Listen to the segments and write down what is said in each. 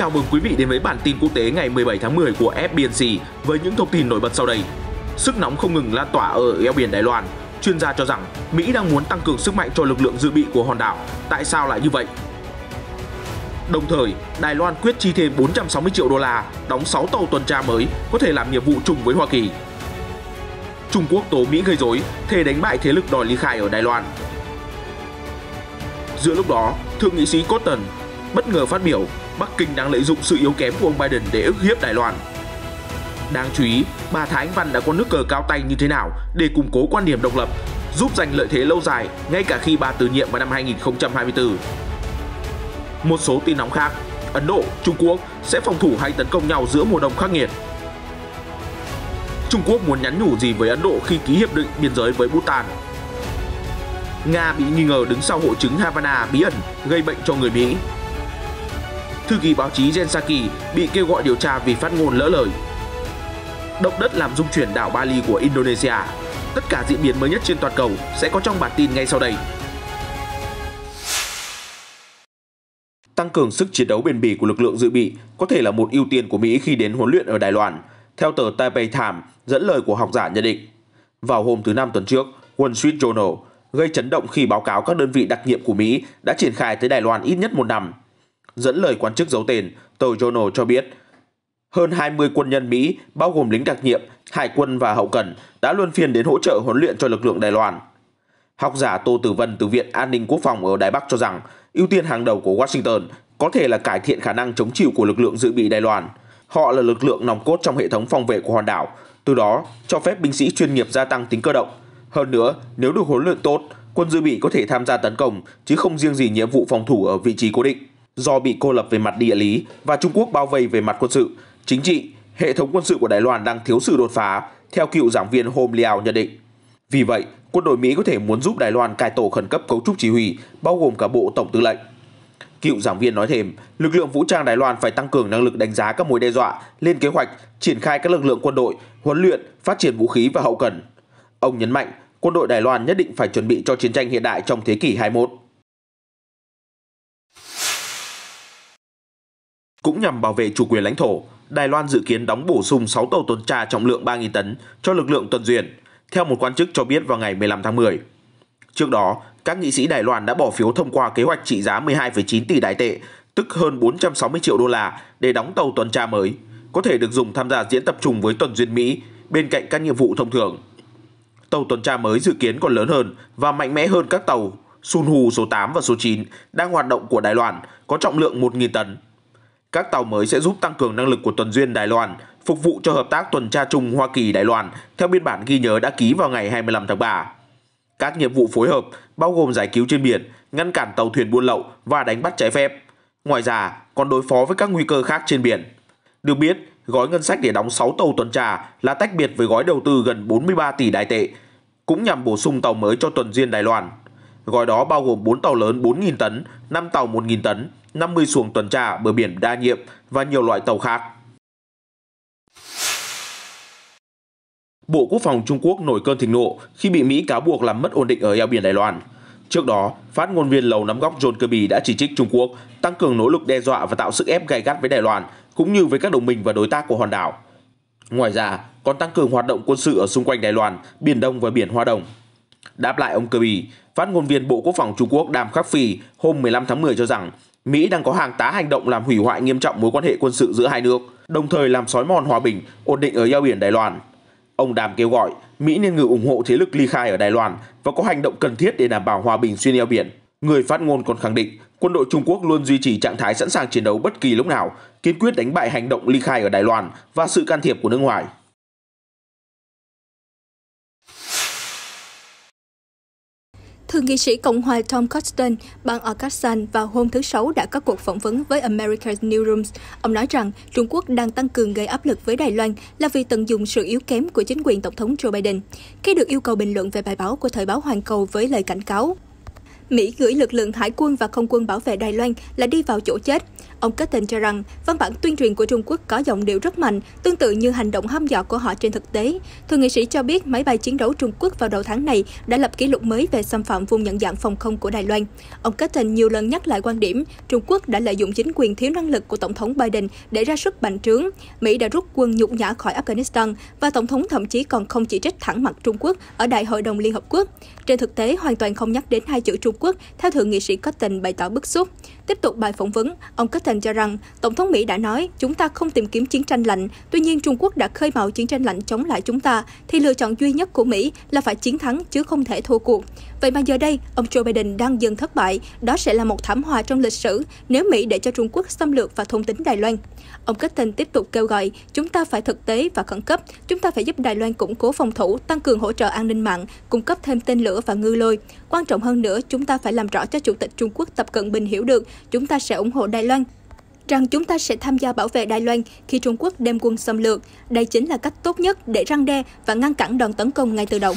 chào mừng quý vị đến với bản tin quốc tế ngày 17 tháng 10 của FBNC với những thông tin nổi bật sau đây. Sức nóng không ngừng lan tỏa ở eo biển Đài Loan. Chuyên gia cho rằng Mỹ đang muốn tăng cường sức mạnh cho lực lượng dự bị của hòn đảo. Tại sao lại như vậy? Đồng thời, Đài Loan quyết chi thêm 460 triệu đô la đóng 6 tàu tuần tra mới có thể làm nhiệm vụ chung với Hoa Kỳ. Trung Quốc tố Mỹ gây rối, thề đánh bại thế lực đòi ly khai ở Đài Loan. Giữa lúc đó, Thượng nghị sĩ Cotton bất ngờ phát biểu Bắc Kinh đang lợi dụng sự yếu kém của ông Biden để ức hiếp Đài Loan. Đáng chú ý, bà Thái Anh Văn đã có nước cờ cao tay như thế nào để củng cố quan điểm độc lập, giúp giành lợi thế lâu dài ngay cả khi bà từ nhiệm vào năm 2024. Một số tin nóng khác, Ấn Độ, Trung Quốc sẽ phòng thủ hay tấn công nhau giữa mùa đông khắc nghiệt. Trung Quốc muốn nhắn nhủ gì với Ấn Độ khi ký hiệp định biên giới với Bhutan? Nga bị nghi ngờ đứng sau hội chứng Havana bí ẩn gây bệnh cho người Mỹ. Thư ký báo chí Jen Psaki bị kêu gọi điều tra vì phát ngôn lỡ lời. Động đất làm rung chuyển đảo Bali của Indonesia. Tất cả diễn biến mới nhất trên toàn cầu sẽ có trong bản tin ngay sau đây. Tăng cường sức chiến đấu bền bỉ của lực lượng dự bị có thể là một ưu tiên của Mỹ khi đến huấn luyện ở Đài Loan, theo tờ Taipei Times dẫn lời của học giả nhận định. Vào hôm thứ Năm tuần trước, Wall Street Journal gây chấn động khi báo cáo các đơn vị đặc nhiệm của Mỹ đã triển khai tới Đài Loan ít nhất một năm. Dẫn lời quan chức giấu tên, tờ Journal cho biết hơn 20 quân nhân Mỹ, bao gồm lính đặc nhiệm, hải quân và hậu cần, đã luân phiên đến hỗ trợ huấn luyện cho lực lượng Đài Loan. Học giả Tô Tử Vân từ Viện An ninh Quốc phòng ở Đài Bắc cho rằng ưu tiên hàng đầu của Washington có thể là cải thiện khả năng chống chịu của lực lượng dự bị Đài Loan. Họ là lực lượng nòng cốt trong hệ thống phòng vệ của hòn đảo, từ đó cho phép binh sĩ chuyên nghiệp gia tăng tính cơ động. Hơn nữa, nếu được huấn luyện tốt, quân dự bị có thể tham gia tấn công, chứ không riêng gì nhiệm vụ phòng thủ ở vị trí cố định. Do bị cô lập về mặt địa lý và Trung Quốc bao vây về mặt quân sự, chính trị, hệ thống quân sự của Đài Loan đang thiếu sự đột phá, theo cựu giảng viên Hom Liao nhận định. Vì vậy, quân đội Mỹ có thể muốn giúp Đài Loan cải tổ khẩn cấp cấu trúc chỉ huy, bao gồm cả bộ tổng tư lệnh. Cựu giảng viên nói thêm, lực lượng vũ trang Đài Loan phải tăng cường năng lực đánh giá các mối đe dọa, lên kế hoạch, triển khai các lực lượng quân đội, huấn luyện, phát triển vũ khí và hậu cần. Ông nhấn mạnh, quân đội Đài Loan nhất định phải chuẩn bị cho chiến tranh hiện đại trong thế kỷ 21. Cũng nhằm bảo vệ chủ quyền lãnh thổ, Đài Loan dự kiến đóng bổ sung 6 tàu tuần tra trọng lượng 3.000 tấn cho lực lượng tuần duyên, theo một quan chức cho biết vào ngày 15 tháng 10. Trước đó, các nghị sĩ Đài Loan đã bỏ phiếu thông qua kế hoạch trị giá 12,9 tỷ Đài tệ, tức hơn 460 triệu đô la để đóng tàu tuần tra mới, có thể được dùng tham gia diễn tập chung với tuần duyên Mỹ bên cạnh các nhiệm vụ thông thường. Tàu tuần tra mới dự kiến còn lớn hơn và mạnh mẽ hơn các tàu Sunhu số 8 và số 9 đang hoạt động của Đài Loan, có trọng lượng 1.000 tấn. Các tàu mới sẽ giúp tăng cường năng lực của tuần duyên Đài Loan, phục vụ cho hợp tác tuần tra chung Hoa Kỳ-Đài Loan theo biên bản ghi nhớ đã ký vào ngày 25 tháng 3. Các nhiệm vụ phối hợp bao gồm giải cứu trên biển, ngăn cản tàu thuyền buôn lậu và đánh bắt trái phép. Ngoài ra, còn đối phó với các nguy cơ khác trên biển. Được biết, gói ngân sách để đóng 6 tàu tuần tra là tách biệt với gói đầu tư gần 43 tỷ Đài tệ, cũng nhằm bổ sung tàu mới cho tuần duyên Đài Loan. Gói đó bao gồm 4 tàu lớn 4.000 tấn, 5 tàu 1.000 tấn, 50 xuồng tuần tra bờ biển đa nhiệm và nhiều loại tàu khác. Bộ Quốc phòng Trung Quốc nổi cơn thịnh nộ khi bị Mỹ cáo buộc làm mất ổn định ở eo biển Đài Loan. Trước đó, phát ngôn viên Lầu Năm Góc John Kirby đã chỉ trích Trung Quốc tăng cường nỗ lực đe dọa và tạo sức ép gay gắt với Đài Loan, cũng như với các đồng minh và đối tác của hòn đảo. Ngoài ra, còn tăng cường hoạt động quân sự ở xung quanh Đài Loan, Biển Đông và Biển Hoa Đông. Đáp lại ông Kirby, phát ngôn viên Bộ Quốc phòng Trung Quốc Đàm Khắc Phi hôm 15 tháng 10 cho rằng Mỹ đang có hàng tá hành động làm hủy hoại nghiêm trọng mối quan hệ quân sự giữa hai nước, đồng thời làm xói mòn hòa bình, ổn định ở eo biển Đài Loan. Ông Đàm kêu gọi Mỹ nên ngừng ủng hộ thế lực ly khai ở Đài Loan và có hành động cần thiết để đảm bảo hòa bình xuyên eo biển. Người phát ngôn còn khẳng định quân đội Trung Quốc luôn duy trì trạng thái sẵn sàng chiến đấu bất kỳ lúc nào, kiên quyết đánh bại hành động ly khai ở Đài Loan và sự can thiệp của nước ngoài. Thượng nghị sĩ Cộng hòa Tom Cotton, bang Arkansas vào hôm thứ Sáu đã có cuộc phỏng vấn với America's Newsroom. Ông nói rằng Trung Quốc đang tăng cường gây áp lực với Đài Loan là vì tận dụng sự yếu kém của chính quyền Tổng thống Joe Biden. Khi được yêu cầu bình luận về bài báo của thời báo Hoàn Cầu với lời cảnh cáo, Mỹ gửi lực lượng hải quân và không quân bảo vệ Đài Loan là đi vào chỗ chết. Ông Cotton cho rằng văn bản tuyên truyền của Trung Quốc có giọng điệu rất mạnh, tương tự như hành động hăm dọa của họ trên thực tế. Thượng nghị sĩ cho biết máy bay chiến đấu Trung Quốc vào đầu tháng này đã lập kỷ lục mới về xâm phạm vùng nhận dạng phòng không của Đài Loan. Ông Cotton nhiều lần nhắc lại quan điểm Trung Quốc đã lợi dụng chính quyền thiếu năng lực của Tổng thống Biden để ra sức bành trướng. Mỹ đã rút quân nhục nhã khỏi Afghanistan và Tổng thống thậm chí còn không chỉ trích thẳng mặt Trung Quốc ở Đại hội đồng Liên Hợp Quốc. Trên thực tế, hoàn toàn không nhắc đến hai chữ Trung Quốc, theo Thượng nghị sĩ Cotton bày tỏ bức xúc. Tiếp tục bài phỏng vấn, ông Cotton cho rằng Tổng thống Mỹ đã nói chúng ta không tìm kiếm chiến tranh lạnh, tuy nhiên Trung Quốc đã khơi mào chiến tranh lạnh chống lại chúng ta, thì lựa chọn duy nhất của Mỹ là phải chiến thắng chứ không thể thua cuộc. Vậy mà giờ đây, ông Joe Biden đang dần thất bại, đó sẽ là một thảm họa trong lịch sử nếu Mỹ để cho Trung Quốc xâm lược và thôn tính Đài Loan. Ông Cotton tiếp tục kêu gọi chúng ta phải thực tế và khẩn cấp, chúng ta phải giúp Đài Loan củng cố phòng thủ, tăng cường hỗ trợ an ninh mạng, cung cấp thêm tên lửa và ngư lôi. Quan trọng hơn nữa, chúng ta phải làm rõ cho Chủ tịch Trung Quốc Tập Cận Bình hiểu được chúng ta sẽ ủng hộ Đài Loan, rằng chúng ta sẽ tham gia bảo vệ Đài Loan khi Trung Quốc đem quân xâm lược. Đây chính là cách tốt nhất để răn đe và ngăn cản đòn tấn công ngay từ đầu.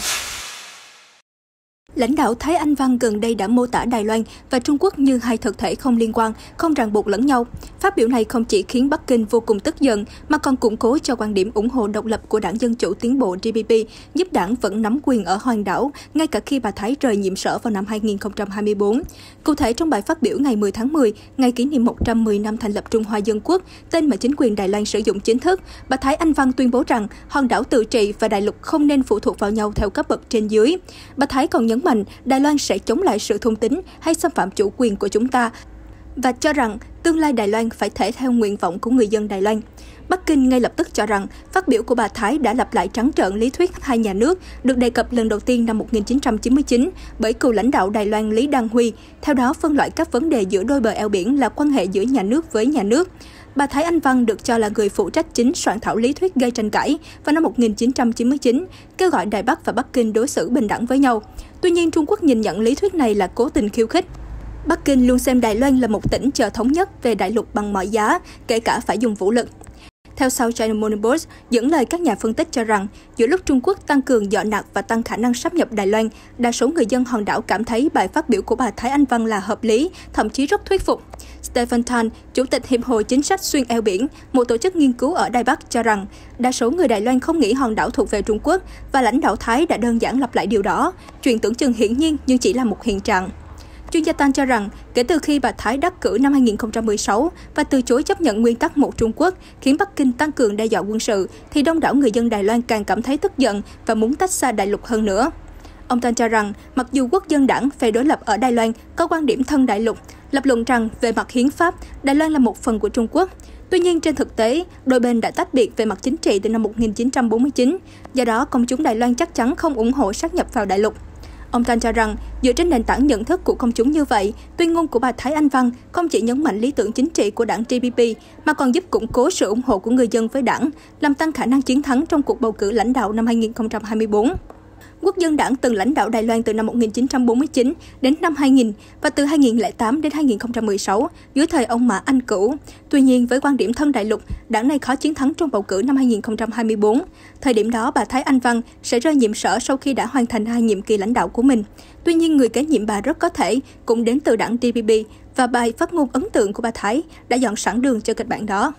Lãnh đạo Thái Anh Văn gần đây đã mô tả Đài Loan và Trung Quốc như hai thực thể không liên quan, không ràng buộc lẫn nhau. Phát biểu này không chỉ khiến Bắc Kinh vô cùng tức giận, mà còn củng cố cho quan điểm ủng hộ độc lập của Đảng Dân Chủ Tiến bộ DPP, giúp đảng vẫn nắm quyền ở Hoàng đảo, ngay cả khi bà Thái rời nhiệm sở vào năm 2024. Cụ thể, trong bài phát biểu ngày 10 tháng 10, ngày kỷ niệm 110 năm thành lập Trung Hoa Dân Quốc, tên mà chính quyền Đài Loan sử dụng chính thức, bà Thái Anh Văn tuyên bố rằng hòn đảo tự trị và đại lục không nên phụ thuộc vào nhau theo cấp bậc trên dưới. Bà Thái còn nhấn mạnh Đài Loan sẽ chống lại sự thôn tính hay xâm phạm chủ quyền của chúng ta và cho rằng tương lai Đài Loan phải thể theo nguyện vọng của người dân Đài Loan. Bắc Kinh ngay lập tức cho rằng phát biểu của bà Thái đã lặp lại trắng trợn lý thuyết hai nhà nước được đề cập lần đầu tiên năm 1999 bởi cựu lãnh đạo Đài Loan Lý Đăng Huy. Theo đó, phân loại các vấn đề giữa đôi bờ eo biển là quan hệ giữa nhà nước với nhà nước. Bà Thái Anh Văn được cho là người phụ trách chính soạn thảo lý thuyết gây tranh cãi vào năm 1999, kêu gọi Đài Bắc và Bắc Kinh đối xử bình đẳng với nhau. Tuy nhiên, Trung Quốc nhìn nhận lý thuyết này là cố tình khiêu khích. Bắc Kinh luôn xem Đài Loan là một tỉnh chờ thống nhất về đại lục bằng mọi giá, kể cả phải dùng vũ lực. Theo South China Morning Post, dẫn lời các nhà phân tích cho rằng, giữa lúc Trung Quốc tăng cường dọ nạt và tăng khả năng sáp nhập Đài Loan, đa số người dân hòn đảo cảm thấy bài phát biểu của bà Thái Anh Văn là hợp lý, thậm chí rất thuyết phục. Stephen Tan, Chủ tịch Hiệp hội Chính sách Xuyên eo biển, một tổ chức nghiên cứu ở Đài Bắc, cho rằng đa số người Đài Loan không nghĩ hòn đảo thuộc về Trung Quốc và lãnh đạo Thái đã đơn giản lặp lại điều đó. Chuyện tưởng chừng hiển nhiên nhưng chỉ là một hiện trạng. Chuyên gia Tan cho rằng, kể từ khi bà Thái đắc cử năm 2016 và từ chối chấp nhận nguyên tắc một Trung Quốc, khiến Bắc Kinh tăng cường đe dọa quân sự, thì đông đảo người dân Đài Loan càng cảm thấy tức giận và muốn tách xa đại lục hơn nữa. Ông Tan cho rằng, mặc dù quốc dân đảng phe đối lập ở Đài Loan có quan điểm thân đại lục, lập luận rằng về mặt hiến pháp, Đài Loan là một phần của Trung Quốc. Tuy nhiên, trên thực tế, đôi bên đã tách biệt về mặt chính trị từ năm 1949, do đó công chúng Đài Loan chắc chắn không ủng hộ sáp nhập vào đại lục. Ông Tan cho rằng, dựa trên nền tảng nhận thức của công chúng như vậy, tuyên ngôn của bà Thái Anh Văn không chỉ nhấn mạnh lý tưởng chính trị của đảng DPP, mà còn giúp củng cố sự ủng hộ của người dân với đảng, làm tăng khả năng chiến thắng trong cuộc bầu cử lãnh đạo năm 2024. Quốc dân đảng từng lãnh đạo Đài Loan từ năm 1949 đến năm 2000 và từ 2008 đến 2016 dưới thời ông Mã Anh Cửu. Tuy nhiên, với quan điểm thân đại lục, đảng này khó chiến thắng trong bầu cử năm 2024. Thời điểm đó, bà Thái Anh Văn sẽ rơi nhiệm sở sau khi đã hoàn thành 2 nhiệm kỳ lãnh đạo của mình. Tuy nhiên, người kế nhiệm bà rất có thể cũng đến từ đảng DPP và bài phát ngôn ấn tượng của bà Thái đã dọn sẵn đường cho kịch bản đó.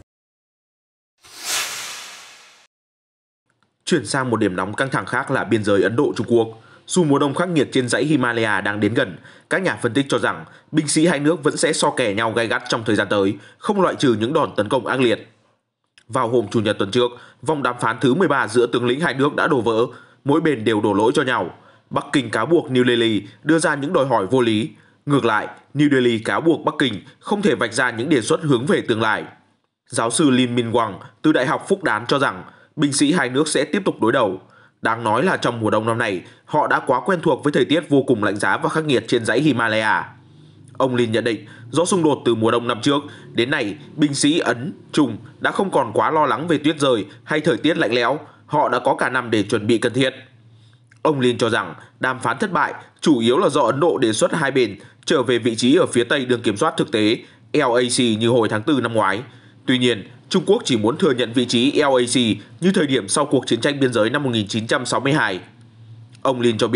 Chuyển sang một điểm nóng căng thẳng khác là biên giới Ấn Độ-Trung Quốc. Dù mùa đông khắc nghiệt trên dãy Himalaya đang đến gần, các nhà phân tích cho rằng binh sĩ hai nước vẫn sẽ so kè nhau gay gắt trong thời gian tới, không loại trừ những đòn tấn công ác liệt. Vào hôm Chủ nhật tuần trước, vòng đàm phán thứ 13 giữa tướng lĩnh hai nước đã đổ vỡ, mỗi bên đều đổ lỗi cho nhau. Bắc Kinh cáo buộc New Delhi đưa ra những đòi hỏi vô lý. Ngược lại, New Delhi cáo buộc Bắc Kinh không thể vạch ra những đề xuất hướng về tương lai. Giáo sư Lin Minwang từ Đại học Phúc Đán cho rằng binh sĩ hai nước sẽ tiếp tục đối đầu. Đáng nói là trong mùa đông năm nay, họ đã quá quen thuộc với thời tiết vô cùng lạnh giá và khắc nghiệt trên dãy Himalaya. Ông Lin nhận định, do xung đột từ mùa đông năm trước, đến nay, binh sĩ Ấn, Trung đã không còn quá lo lắng về tuyết rơi hay thời tiết lạnh lẽo, họ đã có cả năm để chuẩn bị cần thiết. Ông Lin cho rằng đàm phán thất bại chủ yếu là do Ấn Độ đề xuất hai bên trở về vị trí ở phía Tây đường kiểm soát thực tế LAC như hồi tháng 4 năm ngoái. Tuy nhiên, Trung Quốc chỉ muốn thừa nhận vị trí LAC như thời điểm sau cuộc chiến tranh biên giới năm 1962. Ông Lin cho biết,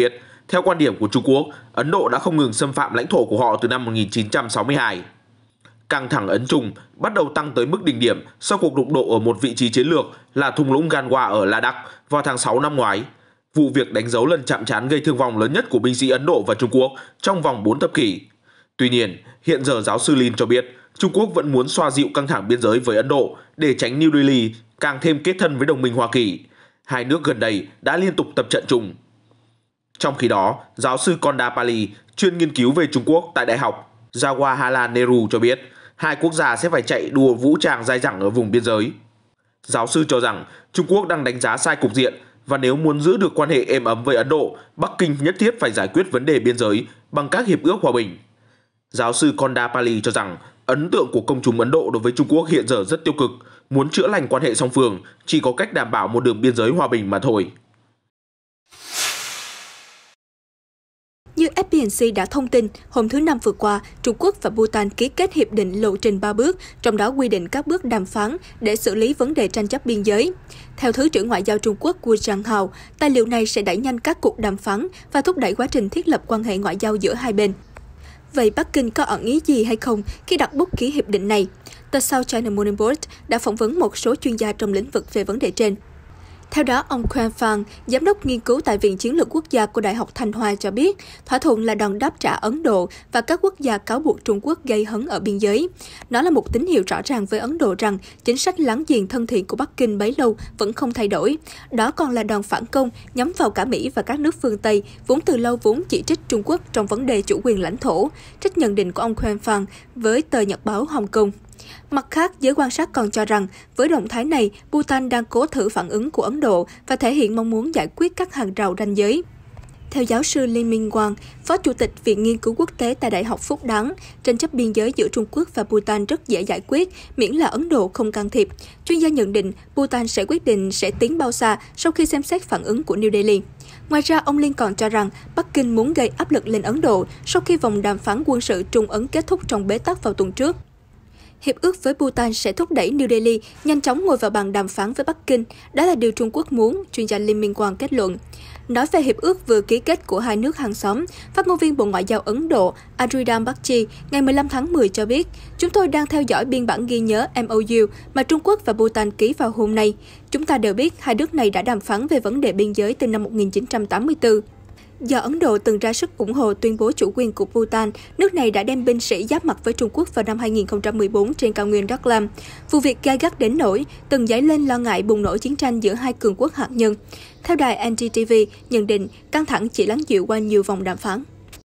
Theo quan điểm của Trung Quốc, Ấn Độ đã không ngừng xâm phạm lãnh thổ của họ từ năm 1962. Căng thẳng Ấn-Trung bắt đầu tăng tới mức đỉnh điểm sau cuộc đụng độ ở một vị trí chiến lược là thung lũng Ganwa ở Ladakh vào tháng 6 năm ngoái. Vụ việc đánh dấu lần chạm trán gây thương vong lớn nhất của binh sĩ Ấn Độ và Trung Quốc trong vòng 4 thập kỷ. Tuy nhiên, hiện giờ giáo sư Lin cho biết Trung Quốc vẫn muốn xoa dịu căng thẳng biên giới với Ấn Độ để tránh New Delhi càng thêm kết thân với đồng minh Hoa Kỳ. Hai nước gần đây đã liên tục tập trận chung. Trong khi đó, giáo sư Kondapalli, chuyên nghiên cứu về Trung Quốc tại Đại học Jawaharlal Nehru cho biết hai quốc gia sẽ phải chạy đua vũ trang dai dẳng ở vùng biên giới. Giáo sư cho rằng Trung Quốc đang đánh giá sai cục diện và nếu muốn giữ được quan hệ êm ấm với Ấn Độ, Bắc Kinh nhất thiết phải giải quyết vấn đề biên giới bằng các hiệp ước hòa bình. Giáo sư Kondapalli cho rằng ấn tượng của công chúng Ấn Độ đối với Trung Quốc hiện giờ rất tiêu cực, muốn chữa lành quan hệ song phương chỉ có cách đảm bảo một đường biên giới hòa bình mà thôi. Như FBNC đã thông tin, hôm thứ Năm vừa qua, Trung Quốc và Bhutan ký kết hiệp định lộ trình 3 bước, trong đó quy định các bước đàm phán để xử lý vấn đề tranh chấp biên giới. Theo Thứ trưởng Ngoại giao Trung Quốc Wu Changhao, tài liệu này sẽ đẩy nhanh các cuộc đàm phán và thúc đẩy quá trình thiết lập quan hệ ngoại giao giữa hai bên. Vậy Bắc Kinh có ẩn ý gì hay không khi đặt bút ký hiệp định này? Tờ South China Morning Post đã phỏng vấn một số chuyên gia trong lĩnh vực về vấn đề trên. Theo đó, ông Quan Phang, giám đốc nghiên cứu tại Viện Chiến lược Quốc gia của Đại học Thanh Hoa cho biết, thỏa thuận là đòn đáp trả Ấn Độ và các quốc gia cáo buộc Trung Quốc gây hấn ở biên giới. Nó là một tín hiệu rõ ràng với Ấn Độ rằng chính sách láng giềng thân thiện của Bắc Kinh bấy lâu vẫn không thay đổi. Đó còn là đòn phản công nhắm vào cả Mỹ và các nước phương Tây, vốn từ lâu vốn chỉ trích Trung Quốc trong vấn đề chủ quyền lãnh thổ, trích nhận định của ông Quan Phang với tờ Nhật báo Hồng Kông. Mặt khác, giới quan sát còn cho rằng, với động thái này, Bhutan đang cố thử phản ứng của Ấn Độ và thể hiện mong muốn giải quyết các hàng rào ranh giới. Theo giáo sư Lin Mingguang, Phó Chủ tịch Viện Nghiên cứu Quốc tế tại Đại học Phúc Đáng, tranh chấp biên giới giữa Trung Quốc và Bhutan rất dễ giải quyết, miễn là Ấn Độ không can thiệp. Chuyên gia nhận định, Bhutan sẽ quyết định sẽ tiến bao xa sau khi xem xét phản ứng của New Delhi. Ngoài ra, ông Lin còn cho rằng Bắc Kinh muốn gây áp lực lên Ấn Độ sau khi vòng đàm phán quân sự Trung Ấn kết thúc trong bế tắc vào tuần trước. Hiệp ước với Bhutan sẽ thúc đẩy New Delhi nhanh chóng ngồi vào bàn đàm phán với Bắc Kinh. Đó là điều Trung Quốc muốn, chuyên gia Lin Mingguang kết luận. Nói về hiệp ước vừa ký kết của hai nước hàng xóm, phát ngôn viên Bộ Ngoại giao Ấn Độ Adrian Bakshi ngày 15 tháng 10 cho biết, chúng tôi đang theo dõi biên bản ghi nhớ MOU mà Trung Quốc và Bhutan ký vào hôm nay. Chúng ta đều biết hai nước này đã đàm phán về vấn đề biên giới từ năm 1984. Do Ấn Độ từng ra sức ủng hộ tuyên bố chủ quyền của Bhutan, nước này đã đem binh sĩ giáp mặt với Trung Quốc vào năm 2014 trên cao nguyên Đắc Lam. Vụ việc gay gắt đến nỗi từng dấy lên lo ngại bùng nổ chiến tranh giữa hai cường quốc hạt nhân. Theo đài NDTV, nhận định căng thẳng chỉ lắng dịu qua nhiều vòng đàm phán.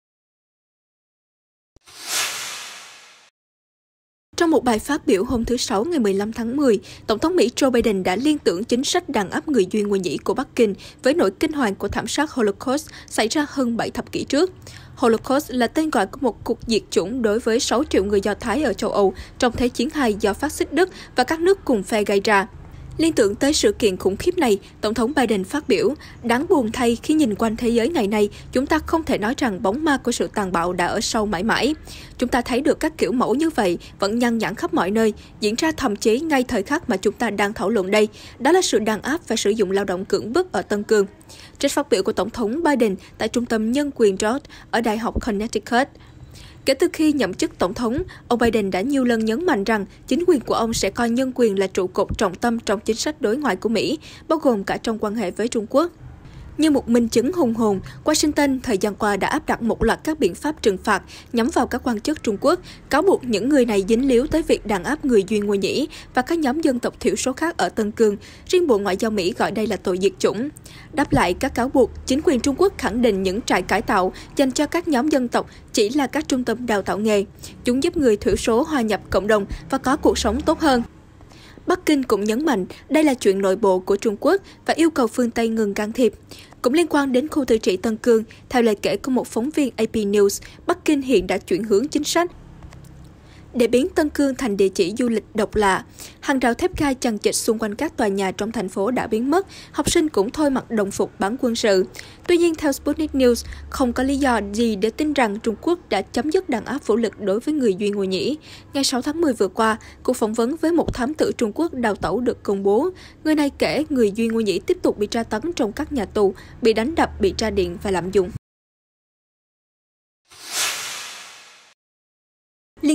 Trong một bài phát biểu hôm thứ Sáu ngày 15 tháng 10, Tổng thống Mỹ Joe Biden đã liên tưởng chính sách đàn áp người Duy Ngô Nhĩ của Bắc Kinh với nỗi kinh hoàng của thảm sát Holocaust xảy ra hơn 7 thập kỷ trước. Holocaust là tên gọi của một cuộc diệt chủng đối với 6 triệu người Do Thái ở châu Âu trong Thế chiến II do phát xít Đức và các nước cùng phe gây ra. Liên tưởng tới sự kiện khủng khiếp này, Tổng thống Biden phát biểu, đáng buồn thay khi nhìn quanh thế giới ngày nay, chúng ta không thể nói rằng bóng ma của sự tàn bạo đã ở sâu mãi mãi. Chúng ta thấy được các kiểu mẫu như vậy vẫn nhăn nhản khắp mọi nơi, diễn ra thậm chí ngay thời khắc mà chúng ta đang thảo luận đây. Đó là sự đàn áp và sử dụng lao động cưỡng bức ở Tân Cương. Trích phát biểu của Tổng thống Biden tại Trung tâm Nhân quyền George ở Đại học Connecticut. Kể từ khi nhậm chức tổng thống, ông Biden đã nhiều lần nhấn mạnh rằng chính quyền của ông sẽ coi nhân quyền là trụ cột trọng tâm trong chính sách đối ngoại của Mỹ, bao gồm cả trong quan hệ với Trung Quốc. Như một minh chứng hùng hồn, Washington thời gian qua đã áp đặt một loạt các biện pháp trừng phạt nhắm vào các quan chức Trung Quốc, cáo buộc những người này dính líu tới việc đàn áp người Duy Ngô Nhĩ và các nhóm dân tộc thiểu số khác ở Tân Cương. Riêng Bộ Ngoại giao Mỹ gọi đây là tội diệt chủng. Đáp lại các cáo buộc, chính quyền Trung Quốc khẳng định những trại cải tạo dành cho các nhóm dân tộc chỉ là các trung tâm đào tạo nghề. Chúng giúp người thiểu số hòa nhập cộng đồng và có cuộc sống tốt hơn. Bắc Kinh cũng nhấn mạnh đây là chuyện nội bộ của Trung Quốc và yêu cầu phương Tây ngừng can thiệp. Cũng liên quan đến khu tự trị Tân Cương, theo lời kể của một phóng viên AP News, Bắc Kinh hiện đã chuyển hướng chính sách để biến Tân Cương thành địa chỉ du lịch độc lạ. Hàng rào thép gai chằng chịt xung quanh các tòa nhà trong thành phố đã biến mất, học sinh cũng thôi mặc đồng phục bán quân sự. Tuy nhiên, theo Sputnik News, không có lý do gì để tin rằng Trung Quốc đã chấm dứt đàn áp vũ lực đối với người Duy Ngô Nhĩ. Ngày 6 tháng 10 vừa qua, cuộc phỏng vấn với một thám tử Trung Quốc đào tẩu được công bố. Người này kể người Duy Ngô Nhĩ tiếp tục bị tra tấn trong các nhà tù, bị đánh đập, bị tra điện và lạm dụng.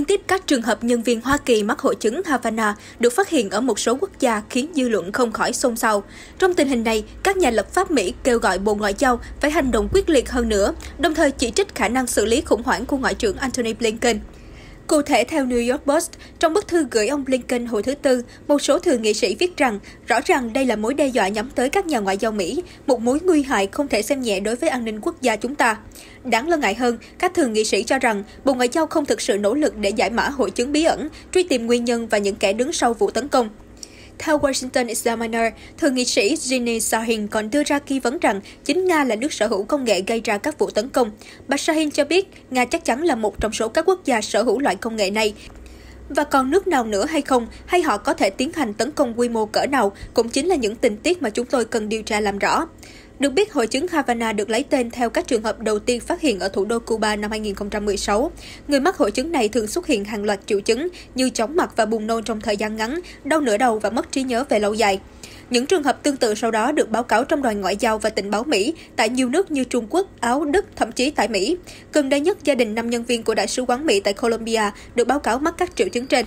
tiếp các trường hợp nhân viên Hoa Kỳ mắc hội chứng Havana được phát hiện ở một số quốc gia khiến dư luận không khỏi xôn xao. Trong tình hình này, các nhà lập pháp Mỹ kêu gọi Bộ Ngoại giao phải hành động quyết liệt hơn nữa, đồng thời chỉ trích khả năng xử lý khủng hoảng của Ngoại trưởng Antony Blinken. Cụ thể, theo New York Post, trong bức thư gửi ông Blinken hồi thứ Tư, một số thượng nghị sĩ viết rằng rõ ràng đây là mối đe dọa nhắm tới các nhà ngoại giao Mỹ, một mối nguy hại không thể xem nhẹ đối với an ninh quốc gia chúng ta. Đáng lo ngại hơn, các thượng nghị sĩ cho rằng Bộ Ngoại giao không thực sự nỗ lực để giải mã hội chứng bí ẩn, truy tìm nguyên nhân và những kẻ đứng sau vụ tấn công. Theo Washington Examiner, thượng nghị sĩ Jeannie Shaheen còn đưa ra nghi vấn rằng chính Nga là nước sở hữu công nghệ gây ra các vụ tấn công. Bà Shaheen cho biết Nga chắc chắn là một trong số các quốc gia sở hữu loại công nghệ này. Và còn nước nào nữa hay không, hay họ có thể tiến hành tấn công quy mô cỡ nào, cũng chính là những tình tiết mà chúng tôi cần điều tra làm rõ. Được biết, hội chứng Havana được lấy tên theo các trường hợp đầu tiên phát hiện ở thủ đô Cuba năm 2016. Người mắc hội chứng này thường xuất hiện hàng loạt triệu chứng như chóng mặt và buồn nôn trong thời gian ngắn, đau nửa đầu và mất trí nhớ về lâu dài. Những trường hợp tương tự sau đó được báo cáo trong đoàn ngoại giao và tình báo Mỹ tại nhiều nước như Trung Quốc, Áo, Đức, thậm chí tại Mỹ. Gần đây nhất, gia đình 5 nhân viên của Đại sứ quán Mỹ tại Colombia được báo cáo mắc các triệu chứng trên.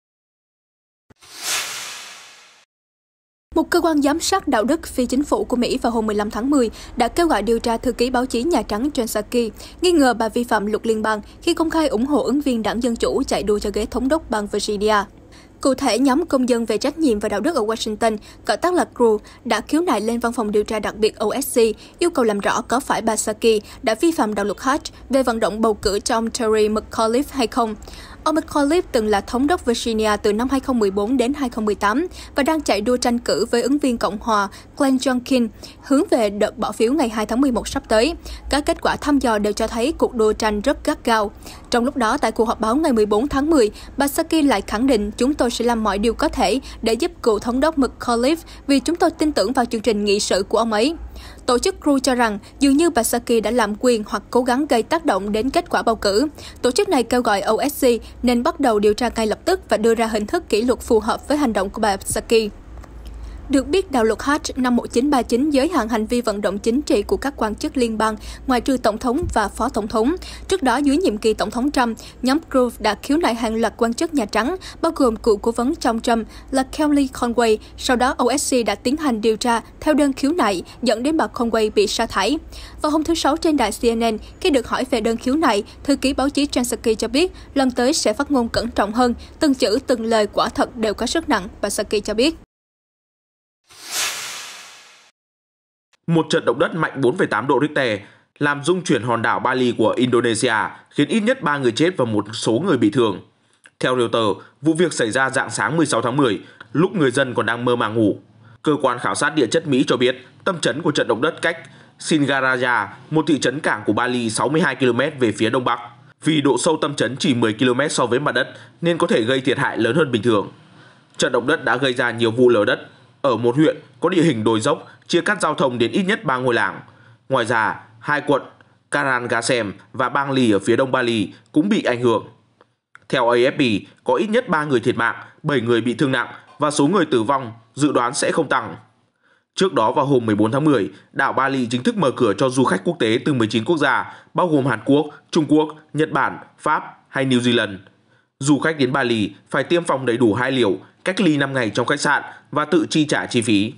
Một cơ quan giám sát đạo đức phi chính phủ của Mỹ vào hôm 15 tháng 10 đã kêu gọi điều tra thư ký báo chí Nhà Trắng Jen Psaki, nghi ngờ bà vi phạm luật liên bang khi công khai ủng hộ ứng viên đảng Dân Chủ chạy đua cho ghế thống đốc bang Virginia. Cụ thể, nhóm công dân về trách nhiệm và đạo đức ở Washington, gọi tắt là CREW, đã khiếu nại lên văn phòng điều tra đặc biệt OSC, yêu cầu làm rõ có phải bà Psaki đã vi phạm đạo luật Hatch về vận động bầu cử cho ông Terry McAuliffe hay không. Ông McAuliffe từng là thống đốc Virginia từ năm 2014 đến 2018 và đang chạy đua tranh cử với ứng viên Cộng hòa Glenn Youngkin hướng về đợt bỏ phiếu ngày 2 tháng 11 sắp tới. Các kết quả thăm dò đều cho thấy cuộc đua tranh rất gắt gao. Trong lúc đó, tại cuộc họp báo ngày 14 tháng 10, bà Psaki lại khẳng định chúng tôi sẽ làm mọi điều có thể để giúp cựu thống đốc McAuliffe vì chúng tôi tin tưởng vào chương trình nghị sự của ông ấy. Tổ chức CREW cho rằng dường như bà Psaki đã lạm quyền hoặc cố gắng gây tác động đến kết quả bầu cử. Tổ chức này kêu gọi OSC nên bắt đầu điều tra ngay lập tức và đưa ra hình thức kỷ luật phù hợp với hành động của bà Psaki. Được biết, đạo luật Hatch năm 1939 giới hạn hành vi vận động chính trị của các quan chức liên bang, ngoại trừ tổng thống và phó tổng thống. Trước đó, dưới nhiệm kỳ tổng thống Trump, nhóm CREW đã khiếu nại hàng loạt quan chức Nhà Trắng, bao gồm cựu cố vấn trong Trump là Kellyanne Conway. Sau đó, OSC đã tiến hành điều tra theo đơn khiếu nại, dẫn đến bà Conway bị sa thải. Vào hôm thứ Sáu trên đài CNN, khi được hỏi về đơn khiếu nại, thư ký báo chí Jen Psaki cho biết lần tới sẽ phát ngôn cẩn trọng hơn, từng chữ từng lời quả thật đều có sức nặng, bà Psaki cho biết. Một trận động đất mạnh 4,8 độ Richter làm rung chuyển hòn đảo Bali của Indonesia, khiến ít nhất 3 người chết và một số người bị thương. Theo Reuters, vụ việc xảy ra rạng sáng 16 tháng 10, lúc người dân còn đang mơ màng ngủ. Cơ quan khảo sát địa chất Mỹ cho biết tâm chấn của trận động đất cách Singaraja, một thị trấn cảng của Bali 62 km về phía đông bắc. Vì độ sâu tâm chấn chỉ 10 km so với mặt đất nên có thể gây thiệt hại lớn hơn bình thường. Trận động đất đã gây ra nhiều vụ lở đất ở một huyện có địa hình đồi dốc, chia cắt giao thông đến ít nhất 3 ngôi làng. Ngoài ra, 2 quận Karangasem và Bangli ở phía đông Bali cũng bị ảnh hưởng. Theo AFP, có ít nhất 3 người thiệt mạng, 7 người bị thương nặng và số người tử vong dự đoán sẽ không tăng. Trước đó vào hôm 14 tháng 10, đảo Bali chính thức mở cửa cho du khách quốc tế từ 19 quốc gia, bao gồm Hàn Quốc, Trung Quốc, Nhật Bản, Pháp hay New Zealand. Du khách đến Bali phải tiêm phòng đầy đủ 2 liều, cách ly 5 ngày trong khách sạn và tự chi trả chi phí.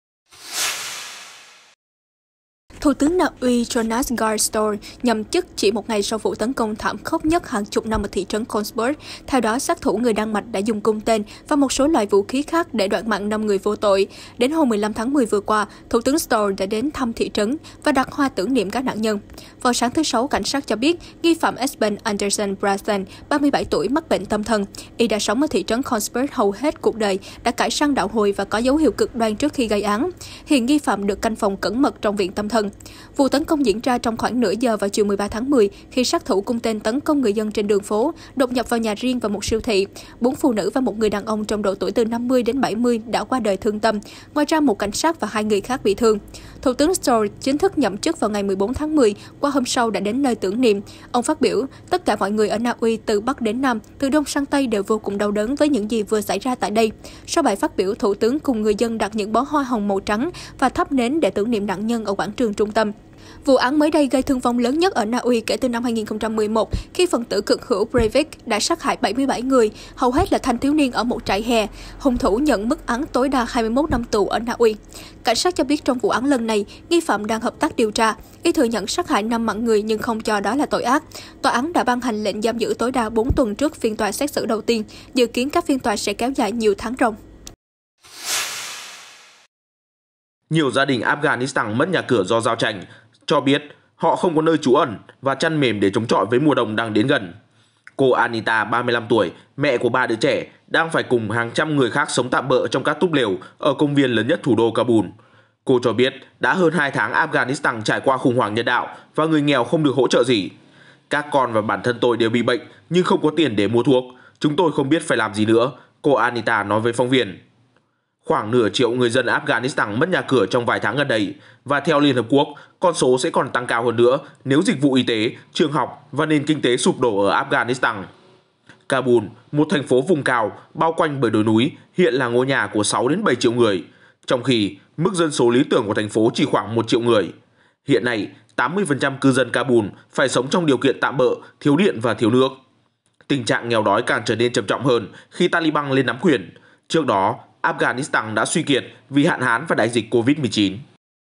Thủ tướng Na Uy Jonas Gahr Store nhậm chức chỉ một ngày sau vụ tấn công thảm khốc nhất hàng chục năm ở thị trấn Kongsberg. Theo đó, sát thủ người Đan Mạch đã dùng cung tên và một số loại vũ khí khác để đoạt mạng 5 người vô tội. Đến hôm 15 tháng 10 vừa qua, Thủ tướng Store đã đến thăm thị trấn và đặt hoa tưởng niệm các nạn nhân. Vào sáng thứ Sáu, cảnh sát cho biết nghi phạm Esben Andersen Brasen, 37 tuổi, mắc bệnh tâm thần. Y đã sống ở thị trấn Kongsberg hầu hết cuộc đời, đã cải sang đạo Hồi và có dấu hiệu cực đoan trước khi gây án. Hiện nghi phạm được canh phòng cẩn mật trong viện tâm thần. Vụ tấn công diễn ra trong khoảng nửa giờ vào chiều 13 tháng 10 khi sát thủ cung tên tấn công người dân trên đường phố, đột nhập vào nhà riêng và một siêu thị. 4 phụ nữ và một người đàn ông trong độ tuổi từ 50 đến 70 đã qua đời thương tâm. Ngoài ra, một cảnh sát và 2 người khác bị thương. Thủ tướng Store chính thức nhậm chức vào ngày 14 tháng 10, qua hôm sau đã đến nơi tưởng niệm. Ông phát biểu, tất cả mọi người ở Na Uy từ Bắc đến Nam, từ Đông sang Tây đều vô cùng đau đớn với những gì vừa xảy ra tại đây. Sau bài phát biểu, Thủ tướng cùng người dân đặt những bó hoa hồng màu trắng và thắp nến để tưởng niệm nạn nhân ở quảng trường trung tâm. Vụ án mới đây gây thương vong lớn nhất ở Na Uy kể từ năm 2011 khi phần tử cực hữu Breivik đã sát hại 77 người, hầu hết là thanh thiếu niên ở một trại hè. Hung thủ nhận mức án tối đa 21 năm tù ở Na Uy. Cảnh sát cho biết trong vụ án lần này, nghi phạm đang hợp tác điều tra. Y thừa nhận sát hại 5 mạng người nhưng không cho đó là tội ác. Tòa án đã ban hành lệnh giam giữ tối đa 4 tuần trước phiên tòa xét xử đầu tiên. Dự kiến các phiên tòa sẽ kéo dài nhiều tháng ròng. Nhiều gia đình Afghanistan mất nhà cửa do giao tranh, cho biết họ không có nơi trú ẩn và chăn mềm để chống chọi với mùa đông đang đến gần. Cô Anita, 35 tuổi, mẹ của 3 đứa trẻ, đang phải cùng hàng trăm người khác sống tạm bợ trong các túp lều ở công viên lớn nhất thủ đô Kabul. Cô cho biết đã hơn 2 tháng Afghanistan trải qua khủng hoảng nhân đạo và người nghèo không được hỗ trợ gì. Các con và bản thân tôi đều bị bệnh nhưng không có tiền để mua thuốc. Chúng tôi không biết phải làm gì nữa, cô Anita nói với phóng viên. Khoảng nửa triệu người dân Afghanistan mất nhà cửa trong vài tháng gần đây, và theo Liên Hợp Quốc, con số sẽ còn tăng cao hơn nữa nếu dịch vụ y tế, trường học và nền kinh tế sụp đổ ở Afghanistan. Kabul, một thành phố vùng cao bao quanh bởi đồi núi, hiện là ngôi nhà của 6 đến 7 triệu người, trong khi mức dân số lý tưởng của thành phố chỉ khoảng 1 triệu người. Hiện nay, 80% cư dân Kabul phải sống trong điều kiện tạm bợ, thiếu điện và thiếu nước. Tình trạng nghèo đói càng trở nên trầm trọng hơn khi Taliban lên nắm quyền. Trước đó, Afghanistan đã suy kiệt vì hạn hán và đại dịch Covid-19.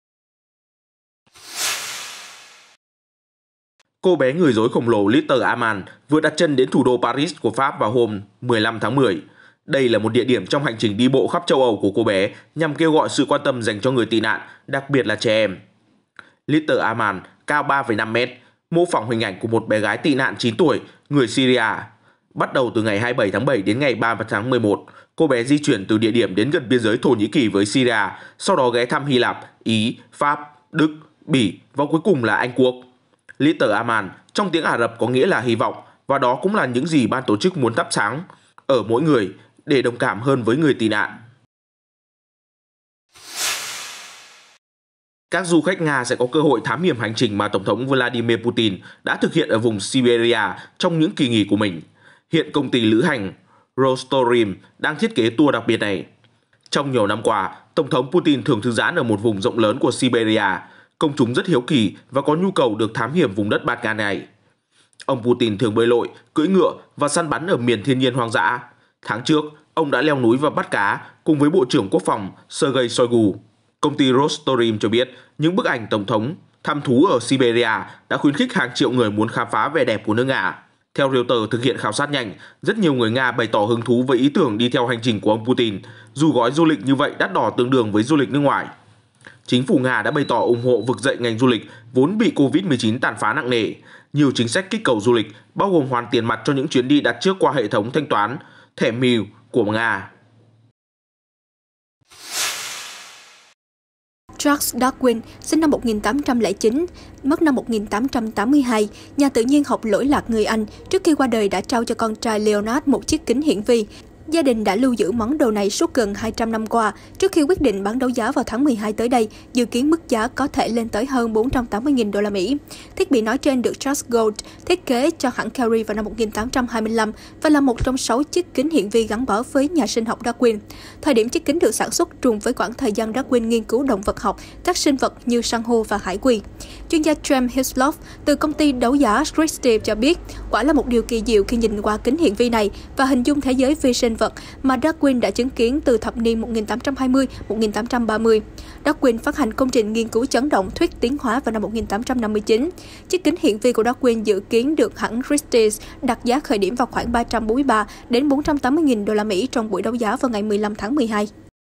Cô bé người rối khổng lồ Little Aman vừa đặt chân đến thủ đô Paris của Pháp vào hôm 15 tháng 10. Đây là một địa điểm trong hành trình đi bộ khắp châu Âu của cô bé nhằm kêu gọi sự quan tâm dành cho người tị nạn, đặc biệt là trẻ em. Little Aman cao 3,5 mét, mô phỏng hình ảnh của một bé gái tị nạn 9 tuổi, người Syria. Bắt đầu từ ngày 27 tháng 7 đến ngày 3 tháng 11, cô bé di chuyển từ địa điểm đến gần biên giới Thổ Nhĩ Kỳ với Syria, sau đó ghé thăm Hy Lạp, Ý, Pháp, Đức, Bỉ và cuối cùng là Anh Quốc. Little Aman trong tiếng Ả Rập có nghĩa là hy vọng, và đó cũng là những gì ban tổ chức muốn thắp sáng ở mỗi người để đồng cảm hơn với người tị nạn. Các du khách Nga sẽ có cơ hội thám hiểm hành trình mà Tổng thống Vladimir Putin đã thực hiện ở vùng Siberia trong những kỳ nghỉ của mình. Hiện công ty lữ hành Rostorim đang thiết kế tour đặc biệt này. Trong nhiều năm qua, Tổng thống Putin thường thư giãn ở một vùng rộng lớn của Siberia. Công chúng rất hiếu kỳ và có nhu cầu được thám hiểm vùng đất bạt ngàn này. Ông Putin thường bơi lội, cưỡi ngựa và săn bắn ở miền thiên nhiên hoang dã. Tháng trước, ông đã leo núi và bắt cá cùng với Bộ trưởng Quốc phòng Sergei Shoigu. Công ty Rostorim cho biết những bức ảnh Tổng thống thăm thú ở Siberia đã khuyến khích hàng triệu người muốn khám phá vẻ đẹp của nước Nga. Theo Reuters thực hiện khảo sát nhanh, rất nhiều người Nga bày tỏ hứng thú với ý tưởng đi theo hành trình của ông Putin, dù gói du lịch như vậy đắt đỏ tương đương với du lịch nước ngoài. Chính phủ Nga đã bày tỏ ủng hộ vực dậy ngành du lịch vốn bị Covid-19 tàn phá nặng nề. Nhiều chính sách kích cầu du lịch, bao gồm hoàn tiền mặt cho những chuyến đi đặt trước qua hệ thống thanh toán thẻ Mil của Nga. Charles Darwin, sinh năm 1809, mất năm 1882, nhà tự nhiên học lỗi lạc người Anh, trước khi qua đời đã trao cho con trai Leonard một chiếc kính hiển vi. Gia đình đã lưu giữ món đồ này suốt gần 200 năm qua, trước khi quyết định bán đấu giá vào tháng 12 tới đây, dự kiến mức giá có thể lên tới hơn 480.000 đô la Mỹ. Thiết bị nói trên được Charles Gold thiết kế cho hãng Carey vào năm 1825 và là một trong 6 chiếc kính hiển vi gắn bó với nhà sinh học Darwin. Thời điểm chiếc kính được sản xuất trùng với khoảng thời gian Darwin nghiên cứu động vật học, các sinh vật như san hô và hải quy. Chuyên gia James Hislop từ công ty đấu giá Christie cho biết, quả là một điều kỳ diệu khi nhìn qua kính hiển vi này và hình dung thế giới vi sinh vật mà Darwin đã chứng kiến từ thập niên 1820-1830. Darwin phát hành công trình nghiên cứu chấn động thuyết tiến hóa vào năm 1859. Chiếc kính hiển vi của Darwin dự kiến được hãng Christie's đặt giá khởi điểm vào khoảng 343 đến 480.000 đô la Mỹ trong buổi đấu giá vào ngày 15 tháng 12.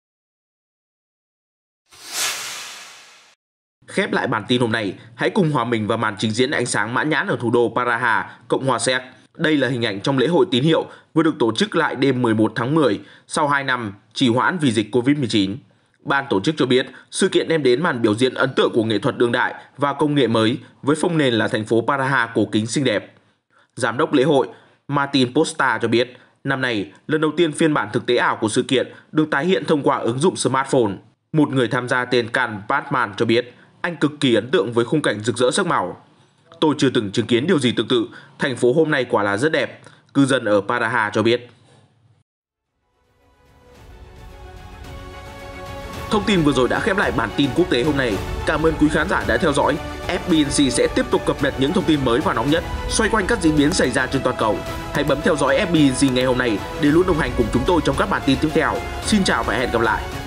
Khép lại bản tin hôm nay, hãy cùng hòa mình vào màn trình diễn ánh sáng mãn nhãn ở thủ đô Praha, Cộng hòa Séc. Đây là hình ảnh trong lễ hội tín hiệu vừa được tổ chức lại đêm 11 tháng 10 sau 2 năm trì hoãn vì dịch Covid-19. Ban tổ chức cho biết sự kiện đem đến màn biểu diễn ấn tượng của nghệ thuật đương đại và công nghệ mới với phông nền là thành phố Praha cổ kính xinh đẹp. Giám đốc lễ hội Martin Posta cho biết năm nay lần đầu tiên phiên bản thực tế ảo của sự kiện được tái hiện thông qua ứng dụng smartphone. Một người tham gia tên Can Batman cho biết anh cực kỳ ấn tượng với khung cảnh rực rỡ sắc màu. Tôi chưa từng chứng kiến điều gì tương tự, thành phố hôm nay quả là rất đẹp, cư dân ở Praha cho biết. Thông tin vừa rồi đã khép lại bản tin quốc tế hôm nay. Cảm ơn quý khán giả đã theo dõi. FBNC sẽ tiếp tục cập nhật những thông tin mới và nóng nhất xoay quanh các diễn biến xảy ra trên toàn cầu. Hãy bấm theo dõi FBNC ngày hôm nay để luôn đồng hành cùng chúng tôi trong các bản tin tiếp theo. Xin chào và hẹn gặp lại!